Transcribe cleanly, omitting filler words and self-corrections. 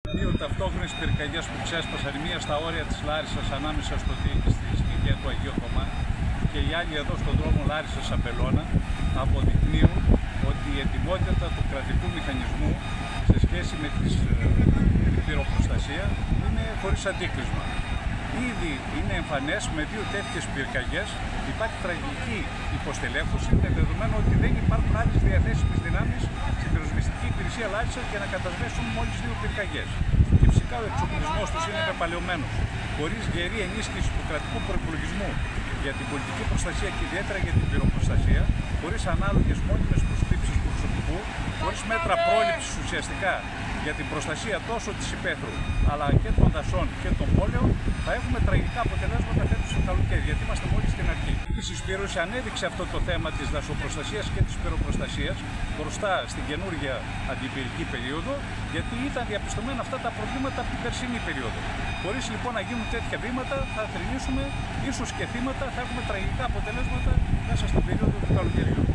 Δύο ταυτόχρονες πυρκαγιές που ξέσπασαν, η μία στα όρια της Λάρισσας ανάμεσα στη συνοικία του Αγίου Θωμά και η άλλη εδώ στον δρόμο Λάρισσας-Αμπελώνα, αποδεικνύουν ότι η ετοιμότητα του κρατικού μηχανισμού σε σχέση με την πυροπροστασία είναι χωρίς αντίκρισμα. Ήδη είναι εμφανές με δύο τέτοιες πυρκαγιές υπάρχει τραγική υποστελέχωση, με δεδομένο ότι δεν υπάρχουν άλλες διαθέσιμες δυνάμεις στην πυροσβεστική υπηρεσία Λάρισσας για να κατασβέσουν μόλις δύο πυρκαγιές. Και φυσικά ο εξοπλισμός τους είναι πεπαλαιωμένος, χωρίς γερή ενίσχυση του κρατικού προϋπολογισμού για την πολιτική προστασία και ιδιαίτερα για την πυροπροστασία, χωρίς ανάλογες μόνιμες προσλήψεις προσωπικού, χωρίς μέτρα πρόληψης ουσιαστικά για την προστασία τόσο της υπαίθρου αλλά και των δασών και των πόλεων, θα έχουμε τραγικά αποτελέσματα φέτος το καλοκαίρι, γιατί είμαστε μόλις στην αρχή. Η συσπήρωση ανέδειξε αυτό το θέμα της δασοπροστασίας και της πυροπροστασίας μπροστά στην καινούργια αντιπυρική περίοδο, γιατί ήταν διαπιστωμένα αυτά τα προβλήματα από την περσινή περίοδο. Χωρίς λοιπόν να γίνουν τέτοια βήματα, θα θρηνήσουμε ίσως και θύματα, θα έχουμε τραγικά αποτελέσματα μέσα στην περίοδο του καλοκαιριού.